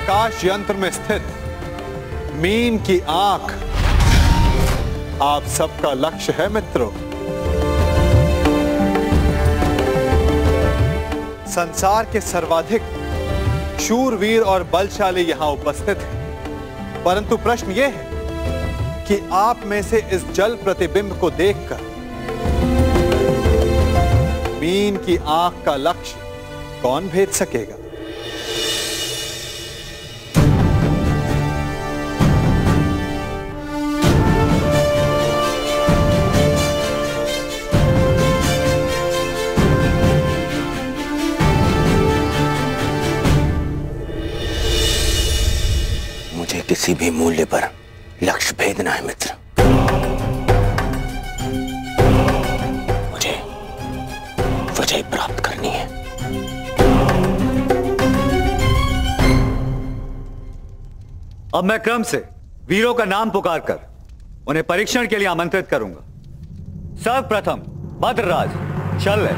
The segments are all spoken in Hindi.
आकाश यंत्र में स्थित मीन की आंख आप सबका लक्ष्य है मित्रों। संसार के सर्वाधिक शूरवीर और बलशाली यहां उपस्थित हैं, परंतु प्रश्न यह है कि आप में से इस जल प्रतिबिंब को देखकर मीन की आंख का लक्ष्य कौन भेद सकेगा? मुझे किसी भी मूल्य पर लक्ष्य भेदना है मित्र। मुझे विजय प्राप्त करनी है। अब मैं क्रम से वीरों का नाम पुकारकर उन्हें परीक्षण के लिए आमंत्रित करूंगा। सर्वप्रथम भद्रराज शल्य।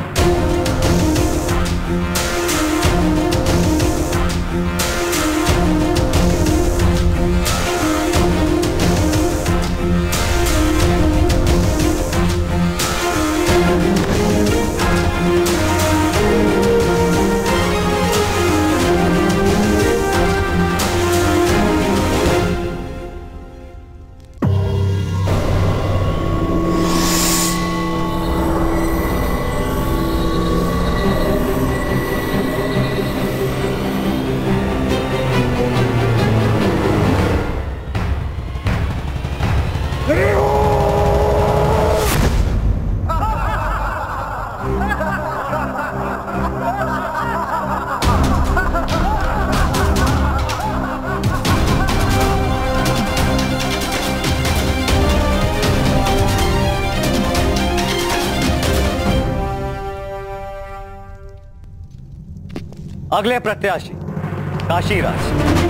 अगले प्रत्याशी काशीराज।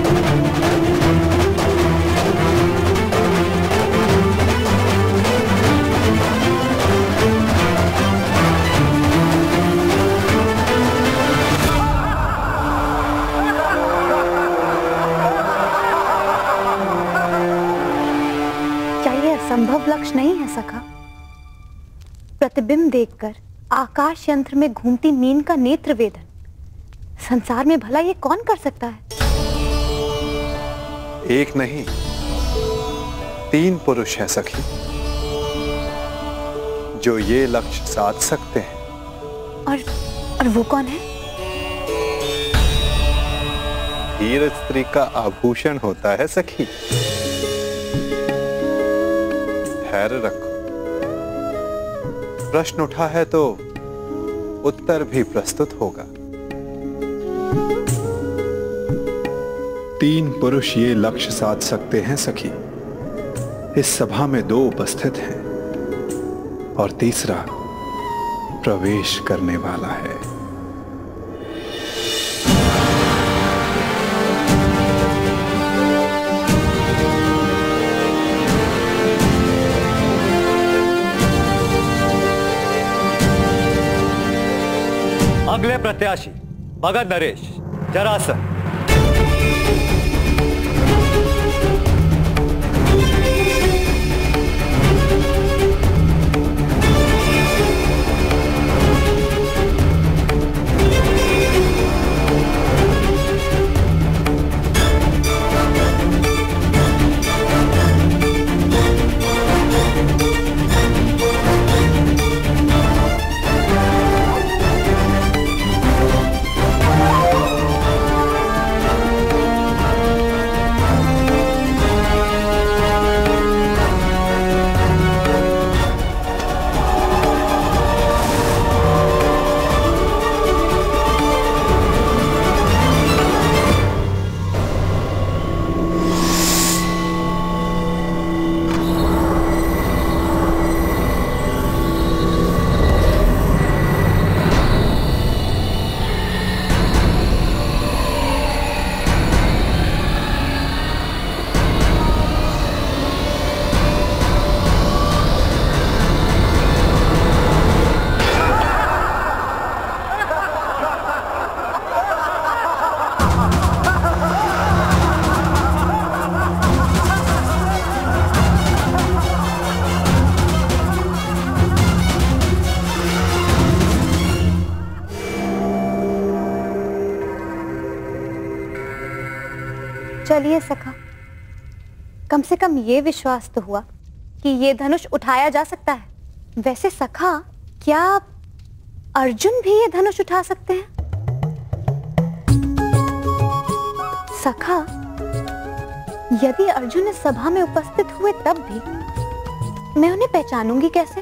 क्या यह असंभव लक्ष्य नहीं है सखा? प्रतिबिंब देखकर आकाश यंत्र में घूमती मीन का नेत्र वेदन संसार में भला ये कौन कर सकता है? एक नहीं 3 पुरुष हैं सखी, जो ये लक्ष्य साध सकते हैं। और वो कौन है? धीर स्त्री का आभूषण होता है सखी। धैर्य रखो, प्रश्न उठा है तो उत्तर भी प्रस्तुत होगा। 3 पुरुष ये लक्ष्य साध सकते हैं सखी। इस सभा में 2 उपस्थित हैं और तीसरा प्रवेश करने वाला है। अगले प्रत्याशी भगत नरेश जरासन। चलिए सखा, कम से कम ये विश्वास तो हुआ कि ये धनुष उठाया जा सकता है। वैसे सखा, क्या अर्जुन भी ये धनुष उठा सकते हैं? सखा, यदि अर्जुन इस सभा में उपस्थित हुए तब भी मैं उन्हें पहचानूंगी कैसे?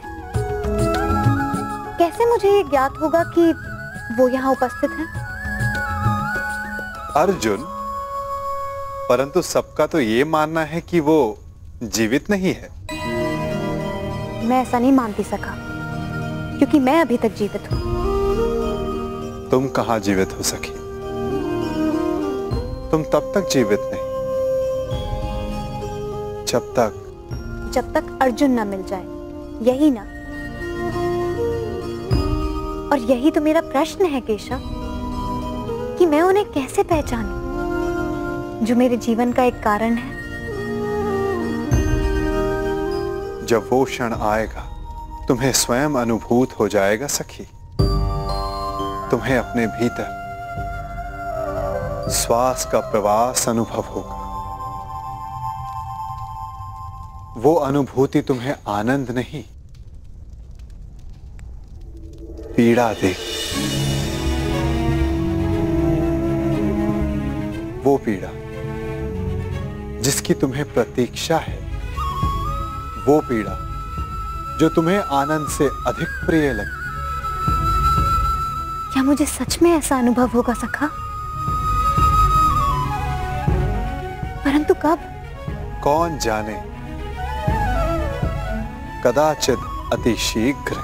कैसे मुझे ये ज्ञात होगा कि वो यहाँ उपस्थित हैं? अर्जुन, परंतु सबका तो ये मानना है कि वो जीवित नहीं है। मैं ऐसा नहीं मानती सखा, क्योंकि मैं अभी तक जीवित हूं। तुम कहां जीवित हो सखी? तुम तब तक जीवित नहीं जब तक अर्जुन ना मिल जाए, यही ना? और यही तो मेरा प्रश्न है केशव, कि मैं उन्हें कैसे पहचानूं, जो मेरे जीवन का एक कारण है। जब वो क्षण आएगा, तुम्हें स्वयं अनुभूत हो जाएगा सखी। तुम्हें अपने भीतर श्वास का प्रवास अनुभव होगा। वो अनुभूति तुम्हें आनंद नहीं, पीड़ा देगी। वो पीड़ा जिसकी तुम्हें प्रतीक्षा है, वो पीड़ा जो तुम्हें आनंद से अधिक प्रिय लगे। क्या मुझे सच में ऐसा अनुभव होगा सखा? परंतु कब? कौन जाने, कदाचित अति शीघ्र।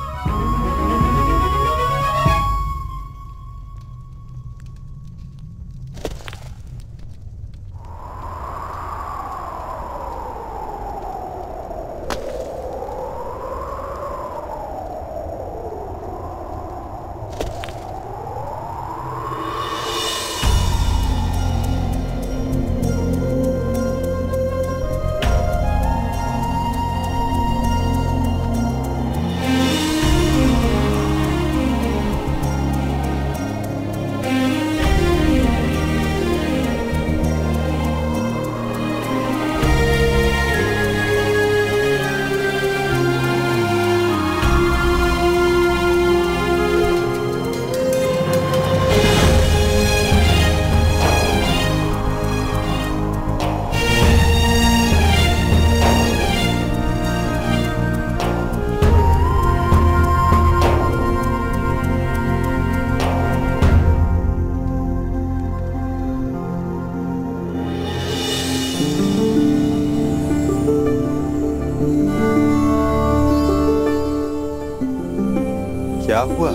क्या हुआ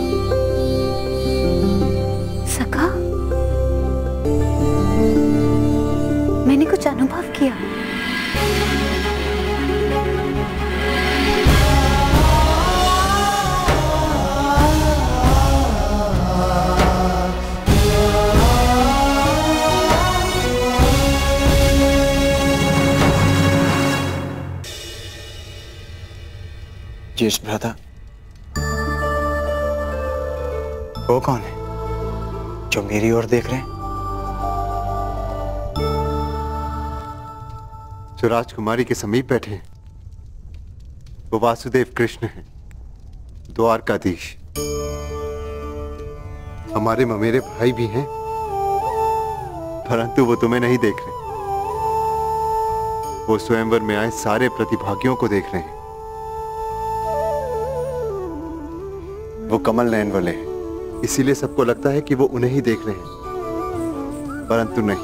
सखा? मैंने कुछ अनुभव किया। यस भ्राता। वो कौन है जो मेरी ओर देख रहे हैं? जो राजकुमारी के समीप बैठे हैं वो वासुदेव कृष्ण हैं, द्वारकाधीश। हमारे ममेरे भाई भी हैं, परंतु वो तुम्हें नहीं देख रहे। वो स्वयंवर में आए सारे प्रतिभागियों को देख रहे हैं। वो कमल नयन वाले हैं, इसीलिए सबको लगता है कि वो उन्हें ही देख रहे हैं, परंतु नहीं।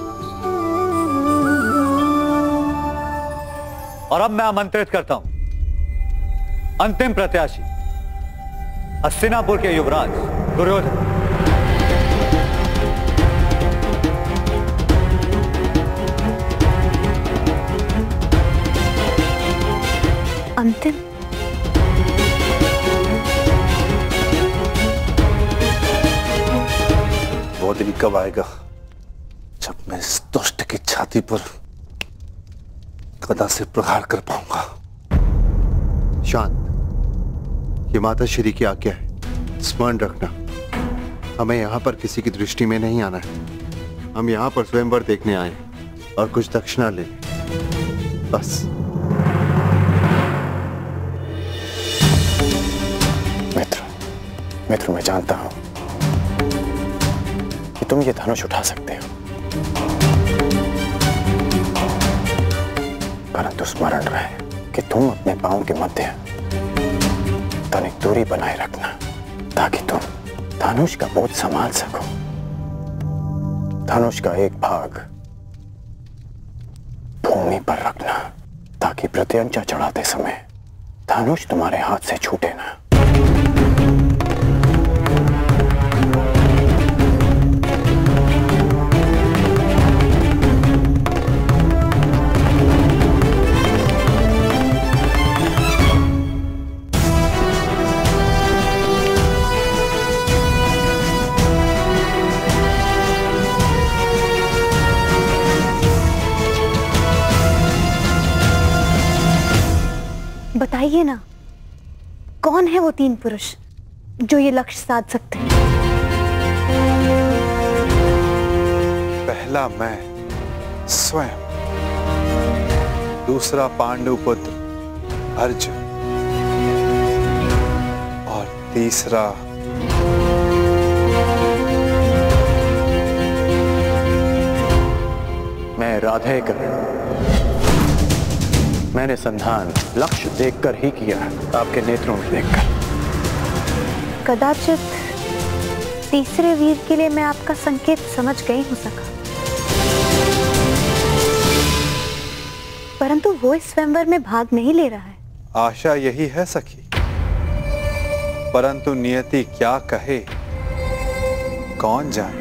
और अब मैं आमंत्रित करता हूं अंतिम प्रत्याशी, हस्तिनापुर के युवराज दुर्योधन। अंतिम? वो दिन कब आएगा जब मैं इस दुष्ट की छाती पर गदा से प्रहार कर पाऊंगा? शांत, ये माता श्री की आज्ञा है, स्मरण रखना। हमें यहाँ पर किसी की दृष्टि में नहीं आना है। हम यहाँ पर स्वयंवर देखने आए हैं। और कुछ दक्षिणा ले ले, बस। मित्र, मैं जानता हूं कि तुम ये धनुष उठा सकते हो, परंतु स्मरण रहे कि तुम अपने पांव के मध्य तनिक दूरी बनाए रखना, ताकि तुम धनुष का बोझ संभाल सको। धनुष का एक भाग भूमि पर रखना, ताकि प्रत्यंचा चढ़ाते समय धनुष तुम्हारे हाथ से छूटे ना। बताइए ना, कौन है वो 3 पुरुष जो ये लक्ष्य साध सकते हैं? पहला मैं स्वयं, दूसरा पांडु पुत्र अर्जुन और तीसरा मैं राधेकर। मैंने संधान लक्ष्य देखकर ही किया, आपके नेत्रों में देखकर। कदाचित तीसरे वीर के लिए मैं आपका संकेत समझ गई हो सका, परंतु वो इस स्वयंवर में भाग नहीं ले रहा है। आशा यही है सखी, परंतु नियति क्या कहे कौन जाने।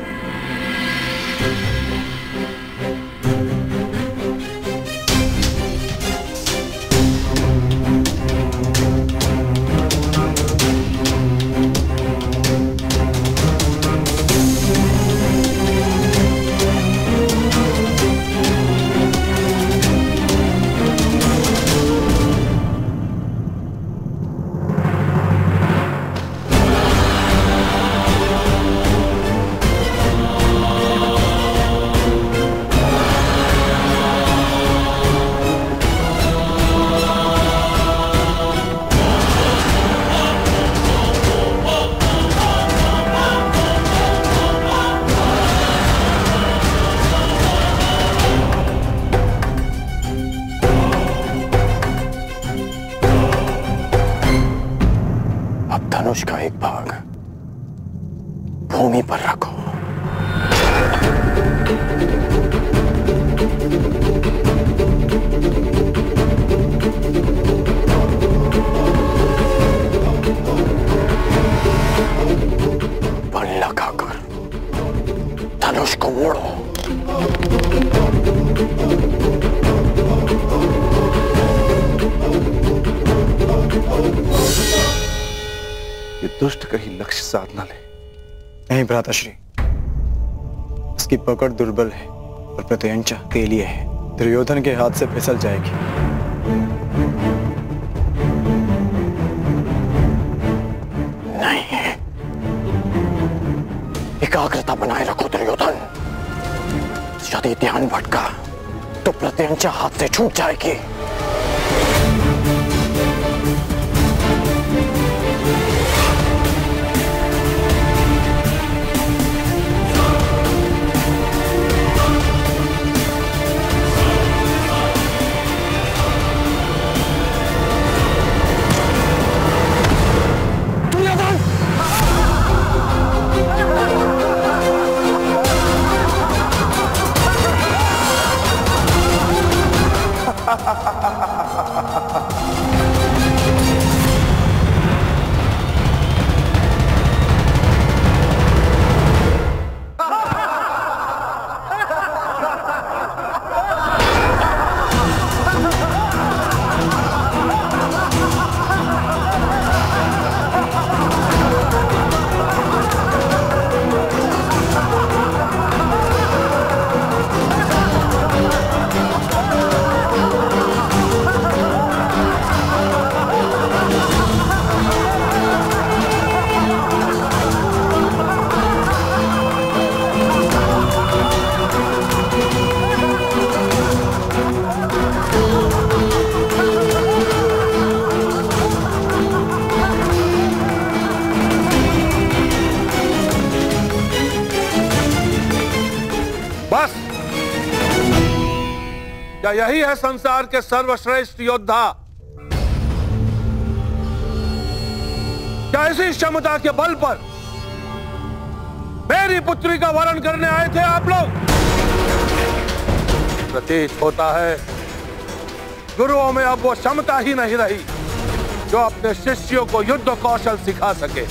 धनुष का एक भाग भूमि पर रखो। बल लगाकर धनुष को मोड़ो। ये दुष्ट कहीं लक्ष्य साध न ले। नहीं भ्राताश्री, उसकी पकड़ दुर्बल है और प्रत्यंचा तेलिए है, दुर्योधन के हाथ से फिसल जाएगी। नहीं, एकाग्रता बनाए रखो दुर्योधन। यदि ध्यान भटका तो प्रत्यंचा हाथ से छूट जाएगी। क्या यही है संसार के सर्वश्रेष्ठ योद्धा? क्या इसी क्षमता के बल पर मेरी पुत्री का वरण करने आए थे आप लोग? प्रतीत होता है गुरुओं में अब वो क्षमता ही नहीं रही जो अपने शिष्यों को युद्ध कौशल सिखा सके।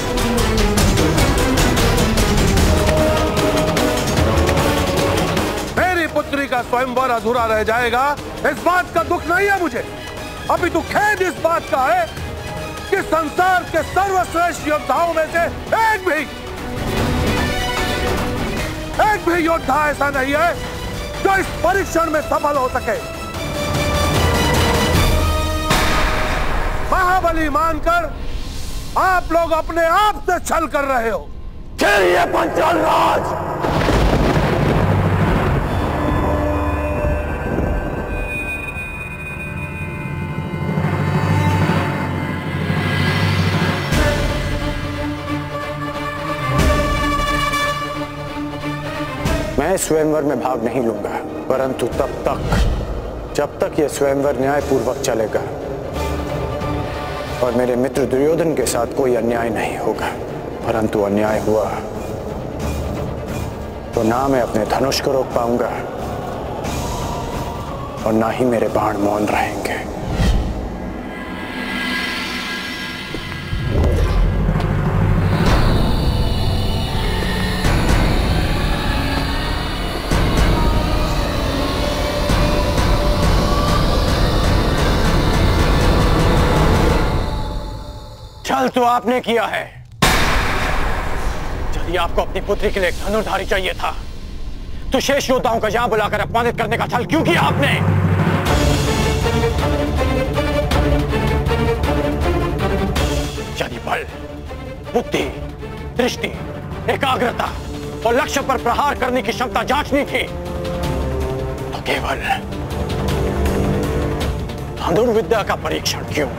मेरी पुत्री का स्वयंवर अधूरा रह जाएगा, इस बात का दुख नहीं है मुझे, अभी तो खेद इस बात का है कि संसार के सर्वश्रेष्ठ योद्धाओं में से एक भी योद्धा ऐसा नहीं है जो इस परीक्षण में सफल हो सके। महाबली मानकर आप लोग अपने आप से छल कर रहे हो। ये पंचाल राज मैं स्वयंवर में भाग नहीं लूंगा, परंतु तब तक जब तक यह स्वयंवर न्यायपूर्वक चलेगा और मेरे मित्र दुर्योधन के साथ कोई अन्याय नहीं होगा। परंतु अन्याय हुआ तो ना मैं अपने धनुष को रोक पाऊंगा और ना ही मेरे बाण मौन रहेंगे। छल तो आपने किया है। यदि आपको अपनी पुत्री के लिए एक धनुर्धारी चाहिए था तो शेष योद्धाओं को यहां बुलाकर अपमानित करने का छल क्यों किया आपने? यदि बल, बुद्धि, दृष्टि, एकाग्रता और लक्ष्य पर प्रहार करने की क्षमता जांचनी थी तो केवल धनुर्विद्या का परीक्षण क्यों?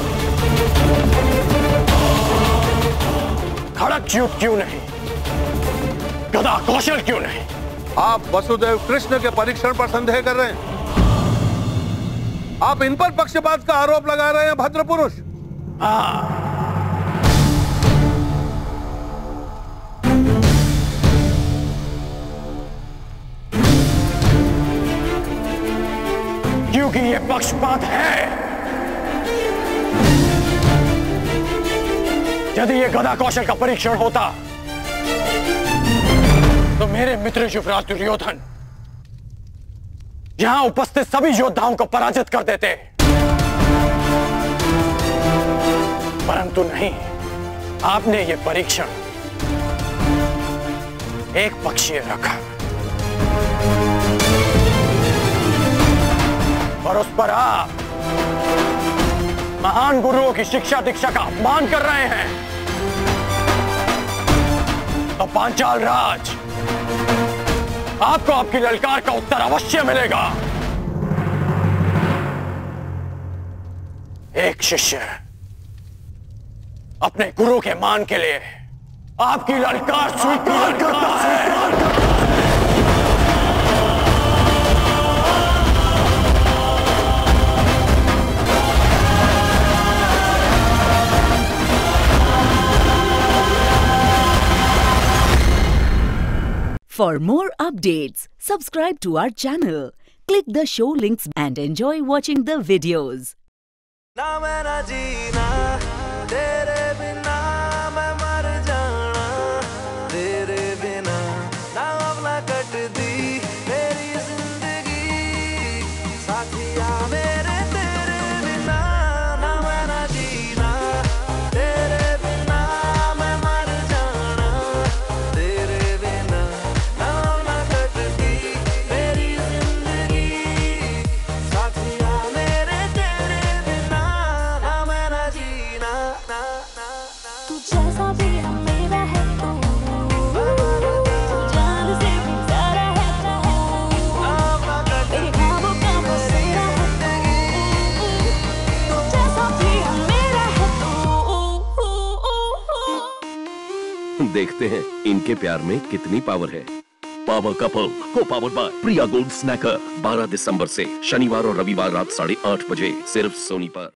खड़क युद्ध क्यों नहीं? गदा कौशल क्यों नहीं? आप वसुदेव कृष्ण के परीक्षण पर संदेह कर रहे हैं? आप इन पर पक्षपात का आरोप लगा रहे हैं भद्र पुरुष। क्योंकि यह पक्षपात है। यदि यह गदा कौशल का परीक्षण होता तो मेरे मित्र युवराज दुर्योधन यहां उपस्थित सभी योद्धाओं को पराजित कर देते, परंतु नहीं, आपने यह परीक्षण एक पक्षीय रखा और उस पर आप महान गुरुओं की शिक्षा दीक्षा का अपमान कर रहे हैं। तो पांचाल राज, आपको आपकी ललकार का उत्तर अवश्य मिलेगा। एक शिष्य अपने गुरु के मान के लिए आपकी ललकार स्वीकार करता है। For more updates, subscribe to our channel, click the show links and enjoy watching the videos. ना मैं ना जीना तेरे बिना, मैं मर जाना तेरे बिना, ना अपना कट दी मेरी जिंदगी, साथिया मेरे तेरे बिना। ना मैं ना जीना तेरे बिना, मैं मर जाना तेरे बिना, ना अपना कट दी मेरी जिंदगी, साथिया मेरे तेरे बिना। ना मैं ना जीना ना ना तू जैसा भी मेरा है तू, जान से भी सारा है तेरे ख्वाबों का बसेरा है तू, जैसा भी मेरा है तू। देखते हैं इनके प्यार में कितनी पावर है। पावर कपल को powered by Priya Gold snacker 12 दिसंबर से शनिवार और रविवार रात 8:30 बजे सिर्फ सोनी पर।